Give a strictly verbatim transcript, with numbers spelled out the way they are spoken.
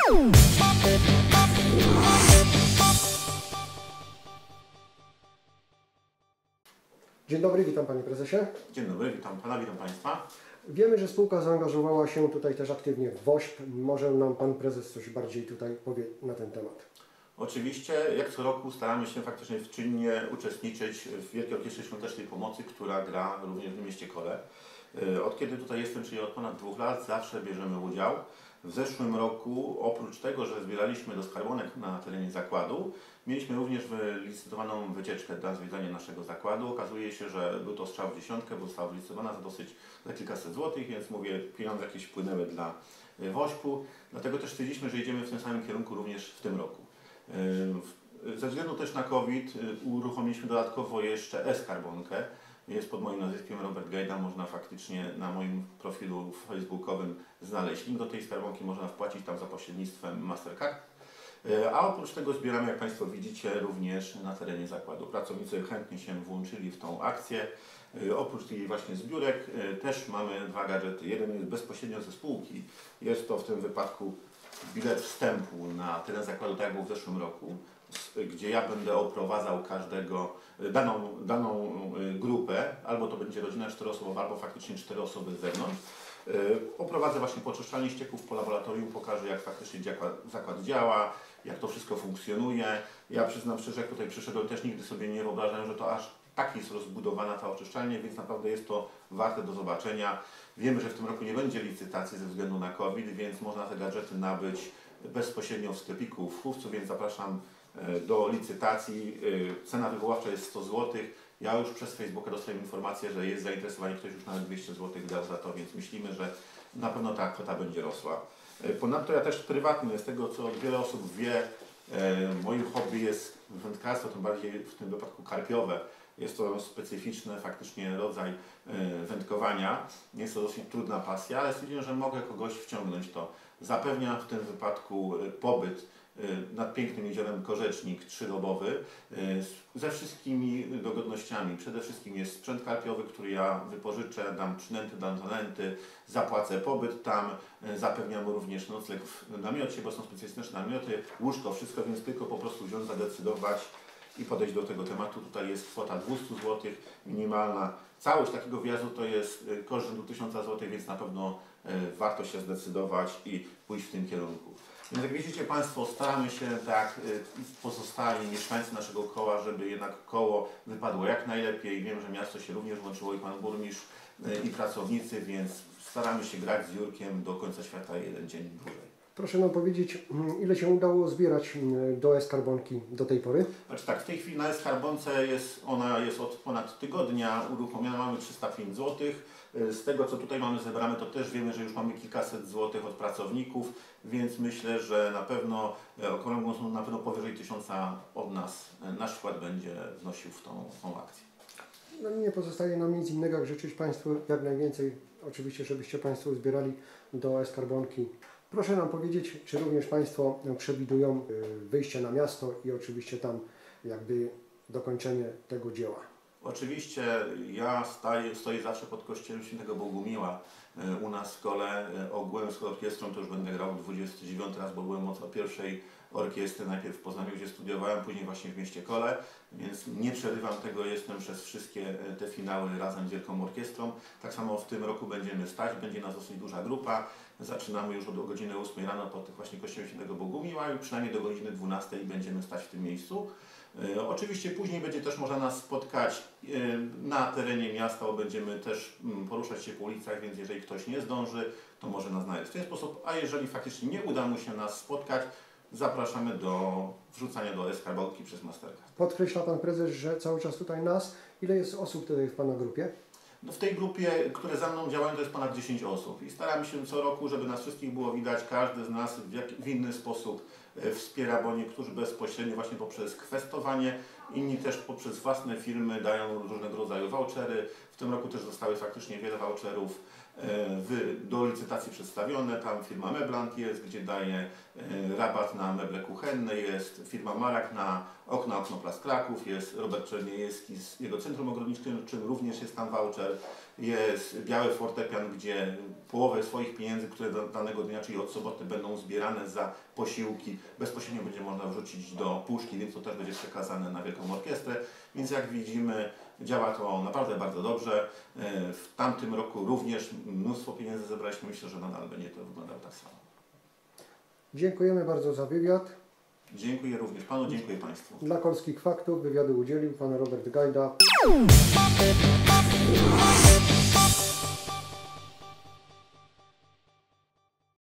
Dzień dobry, witam Panie Prezesie. Dzień dobry, witam Pana, witam Państwa. Wiemy, że spółka zaangażowała się tutaj też aktywnie w WOŚP. Może nam Pan Prezes coś bardziej tutaj powie na ten temat? Oczywiście, jak co roku staramy się faktycznie czynnie uczestniczyć w Wielkiej Orkiestrze Świątecznej Pomocy, która gra również w mieście Kole. Od kiedy tutaj jestem, czyli od ponad dwóch lat, zawsze bierzemy udział. W zeszłym roku, oprócz tego, że zbieraliśmy do skarbonek na terenie zakładu, mieliśmy również wylicytowaną wycieczkę dla zwiedzania naszego zakładu. Okazuje się, że był to strzał w dziesiątkę, bo została wylicytowana za dosyć za kilkaset złotych, więc mówię, pieniądze jakieś wpłynęły dla WOŚP-u. Dlatego też stwierdziliśmy, że idziemy w tym samym kierunku również w tym roku. Ze względu też na COVID uruchomiliśmy dodatkowo jeszcze e-skarbonkę. Jest pod moim nazwiskiem Robert Gejda, można faktycznie na moim profilu facebookowym znaleźć link do tej skarbonki, można wpłacić tam za pośrednictwem Mastercard. A oprócz tego zbieramy, jak Państwo widzicie, również na terenie zakładu. Pracownicy chętnie się włączyli w tą akcję. Oprócz tych właśnie zbiórek też mamy dwa gadżety. Jeden jest bezpośrednio ze spółki. Jest to w tym wypadku bilet wstępu na teren zakładu, tak jak był w zeszłym roku, gdzie ja będę oprowadzał każdego, daną, daną grupę, albo to będzie rodzina czteroosobowa, albo faktycznie cztery osoby z zewnątrz. Oprowadzę właśnie po oczyszczalni ścieków, po laboratorium, pokażę, jak faktycznie zakład działa, jak to wszystko funkcjonuje. Ja przyznam szczerze, jak tutaj przyszedłem, też nigdy sobie nie wyobrażałem, że to aż tak jest rozbudowana ta oczyszczalnia, więc naprawdę jest to warte do zobaczenia. Wiemy, że w tym roku nie będzie licytacji ze względu na COVID, więc można te gadżety nabyć bezpośrednio w sklepiku w Chówcu, więc zapraszam do licytacji. Cena wywoławcza jest sto złotych. Ja już przez Facebooka dostałem informację, że jest zainteresowanie, ktoś już nawet dwieście złotych dał za to, więc myślimy, że na pewno ta kwota będzie rosła. Ponadto ja też prywatnie, z tego co wiele osób wie, moim hobby jest wędkarstwo, tym bardziej w tym wypadku karpiowe. Jest to specyficzny faktycznie rodzaj wędkowania. Jest to dosyć trudna pasja, ale stwierdziłem, że mogę kogoś wciągnąć to. Zapewniam w tym wypadku pobyt nad pięknym jeziorem Korzecznik trzydobowy ze wszystkimi dogodnościami. Przede wszystkim jest sprzęt karpiowy, który ja wypożyczę, dam przynęty, dam zanęty, zapłacę pobyt tam, zapewniam również nocleg w namiocie, bo są specjalistyczne namioty, łóżko, wszystko, więc tylko po prostu wziąć, zadecydować i podejść do tego tematu. Tutaj jest kwota dwieście złotych minimalna. Całość takiego wjazdu to jest koszt rzędu tysiąc złotych, więc na pewno warto się zdecydować i pójść w tym kierunku. Więc jak widzicie Państwo, staramy się, tak pozostali mieszkańcy naszego koła, żeby jednak koło wypadło jak najlepiej. Wiem, że miasto się również włączyło i Pan Burmistrz i pracownicy, więc staramy się grać z Jurkiem do końca świata jeden dzień dłużej. Proszę nam powiedzieć, ile się udało zbierać do e-skarbonki do tej pory? Znaczy tak, w tej chwili na e-skarbonce jest, ona jest od ponad tygodnia uruchomiona, mamy trzysta pięć złotych. Z tego co tutaj mamy zebrane, to też wiemy, że już mamy kilkaset złotych od pracowników, więc myślę, że na pewno okrągłą sumą, na pewno powyżej tysiąca od nas nasz wkład będzie wnosił w tą, w tą akcję. No, nie pozostaje nam nic innego, jak życzyć Państwu jak najwięcej, oczywiście, żebyście Państwo zbierali do e-skarbonki. Proszę nam powiedzieć, czy również Państwo przewidują wyjście na miasto i oczywiście tam jakby dokończenie tego dzieła. Oczywiście ja staję, stoję zawsze pod kościołem Świętego Bogumiła u nas w Kole. Ogółem z orkiestrą to już będę grał dwudziesty dziewiąty raz, bo byłem od pierwszej orkiestry, najpierw w Poznaniu, gdzie studiowałem, później właśnie w mieście Kole, więc nie przerywam tego, jestem przez wszystkie te finały razem z Wielką Orkiestrą. Tak samo w tym roku będziemy stać, będzie nas dosyć duża grupa. Zaczynamy już od godziny ósmej rano pod właśnie kościołem Świętego Bogumiła i przynajmniej do godziny dwunastej będziemy stać w tym miejscu. E, oczywiście później będzie też można nas spotkać e, na terenie miasta, bo będziemy też m, poruszać się po ulicach, więc jeżeli ktoś nie zdąży, to może nas znaleźć w ten sposób, a jeżeli faktycznie nie uda mu się nas spotkać, zapraszamy do wrzucania do e-skarbonki przez Mastercard. Podkreśla Pan Prezes, że cały czas tutaj nas. Ile jest osób tutaj w Pana grupie? No w tej grupie, które za mną działają, to jest ponad dziesięć osób i staramy się co roku, żeby nas wszystkich było widać, każdy z nas w, jak, w inny sposób wspiera, bo niektórzy bezpośrednio właśnie poprzez kwestowanie, inni też poprzez własne firmy dają różnego rodzaju vouchery. W tym roku też zostały faktycznie wiele voucherów w, do licytacji przedstawione. Tam firma Meblant jest, gdzie daje rabat na meble kuchenne, jest firma Marak na okna Oknoplast Kraków, jest Robert Czerniejewski z jego centrum ogrodniczym, również jest tam voucher. jest biały fortepian, gdzie połowę swoich pieniędzy, które do danego dnia, czyli od soboty, będą zbierane za posiłki, bezpośrednio będzie można wrzucić do puszki, więc to też będzie przekazane na Wielką Orkiestrę. Więc jak widzimy, działa to naprawdę bardzo dobrze. W tamtym roku również mnóstwo pieniędzy zebraliśmy. Myślę, że nadal będzie to wyglądało tak samo. Dziękujemy bardzo za wywiad. Dziękuję również Panu, dziękuję Państwu. Dla Polskich Faktów wywiadu udzielił Pan Robert Gajda.